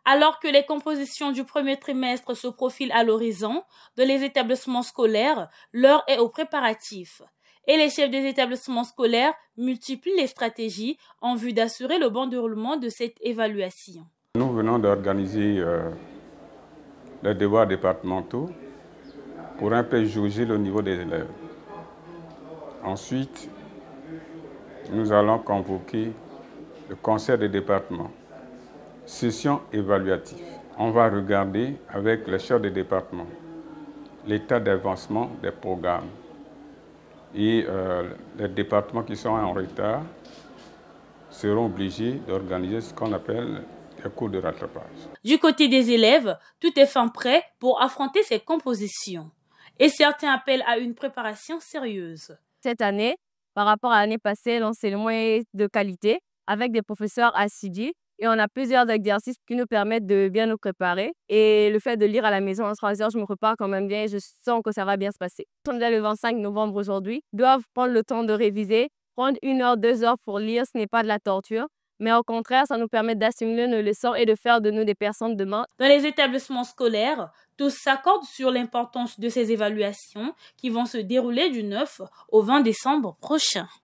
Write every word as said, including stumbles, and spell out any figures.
Alors que les compositions du premier trimestre se profilent à l'horizon de les établissements scolaires, l'heure est aux préparatifs. Et les chefs des établissements scolaires multiplient les stratégies en vue d'assurer le bon déroulement de cette évaluation. Nous venons d'organiser euh, les devoirs départementaux pour un peu jauger le niveau des élèves. Ensuite, nous allons convoquer le conseil des départements. Session évaluative. On va regarder avec les chefs des départements l'état d'avancement des programmes. Et euh, les départements qui sont en retard seront obligés d'organiser ce qu'on appelle les cours de rattrapage. Du côté des élèves, tout est fin prêt pour affronter ces compositions. Et certains appellent à une préparation sérieuse. Cette année, par rapport à l'année passée, l'enseignement est de qualité avec des professeurs assidus. Et on a plusieurs exercices qui nous permettent de bien nous préparer. Et le fait de lire à la maison en trois heures, je me prépare quand même bien et je sens que ça va bien se passer. On est le vingt-cinq novembre aujourd'hui, doivent prendre le temps de réviser, prendre une heure, deux heures pour lire, ce n'est pas de la torture. Mais au contraire, ça nous permet d'assimiler nos leçons et de faire de nous des personnes demain. Dans les établissements scolaires, tous s'accordent sur l'importance de ces évaluations qui vont se dérouler du neuf au vingt décembre prochain.